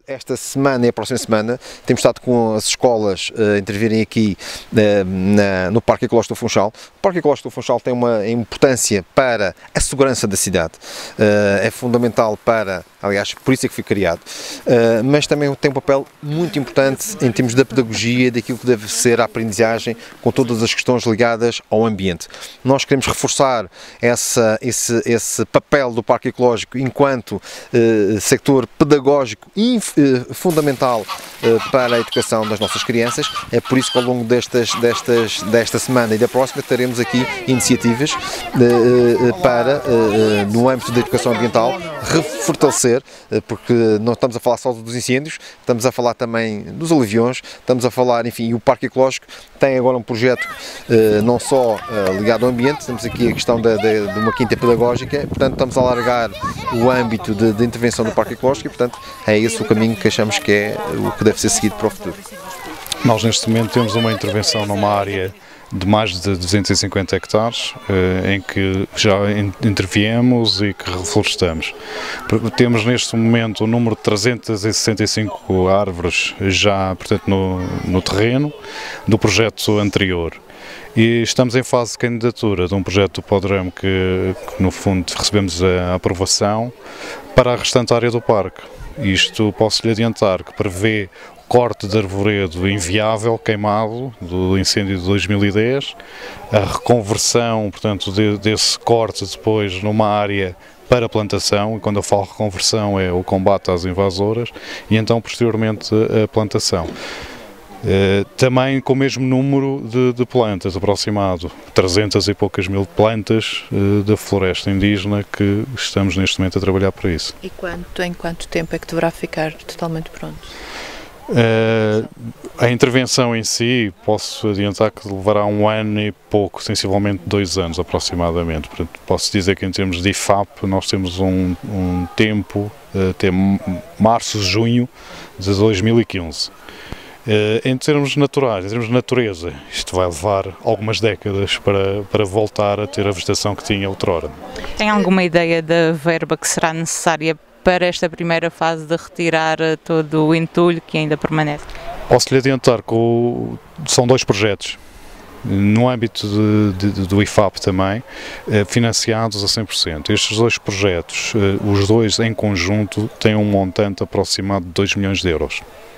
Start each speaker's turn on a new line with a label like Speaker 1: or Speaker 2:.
Speaker 1: Esta semana e a próxima semana temos estado com as escolas a intervirem aqui no Parque Ecológico do Funchal. O Parque Ecológico do Funchal tem uma importância para a segurança da cidade, é fundamental para, aliás, por isso é que foi criado, mas também tem um papel muito importante em termos da pedagogia, daquilo que deve ser a aprendizagem com todas as questões ligadas ao ambiente. Nós queremos reforçar esse papel do Parque Ecológico enquanto sector pedagógico fundamental para a educação das nossas crianças. É por isso que ao longo desta semana e da próxima teremos aqui iniciativas para, no âmbito da educação ambiental, fortalecer, porque não estamos a falar só dos incêndios, estamos a falar também dos aluviões, estamos a falar, enfim, e o Parque Ecológico tem agora um projeto não só ligado ao ambiente, temos aqui a questão de uma quinta pedagógica, portanto estamos a alargar o âmbito de intervenção do Parque Ecológico e, portanto, é esse o caminho que achamos que é o que deve ser seguido para o futuro.
Speaker 2: Nós neste momento temos uma intervenção numa área de mais de 250 hectares, em que já interviemos e que reflorestamos. Temos neste momento o número de 365 árvores já, portanto, no terreno do projeto anterior. E estamos em fase de candidatura de um projeto do PODRAM que no fundo recebemos a aprovação para a restante área do parque. Isto posso-lhe adiantar que prevê corte de arvoredo inviável, queimado, do incêndio de 2010, a reconversão, portanto, desse corte depois numa área para plantação, e quando eu falo reconversão é o combate às invasoras, e então posteriormente a plantação. Também com o mesmo número de plantas aproximado, 300 e poucas mil plantas da floresta indígena que estamos neste momento a trabalhar para isso.
Speaker 3: E em quanto tempo é que deverá ficar totalmente pronto?
Speaker 2: A intervenção em si, posso adiantar que levará 1 ano e pouco, sensivelmente 2 anos aproximadamente. Portanto, posso dizer que em termos de IFAP nós temos um tempo até março, junho de 2015. Em termos naturais, em termos de natureza, isto vai levar algumas décadas para voltar a ter a vegetação que tinha outrora.
Speaker 4: Tem alguma ideia da verba que será necessária para esta primeira fase de retirar todo o entulho que ainda permanece?
Speaker 2: Posso-lhe adiantar que são 2 projetos, no âmbito do IFAP também, financiados a 100%. Estes 2 projetos, os 2 em conjunto, têm um montante aproximado de 2 milhões de euros.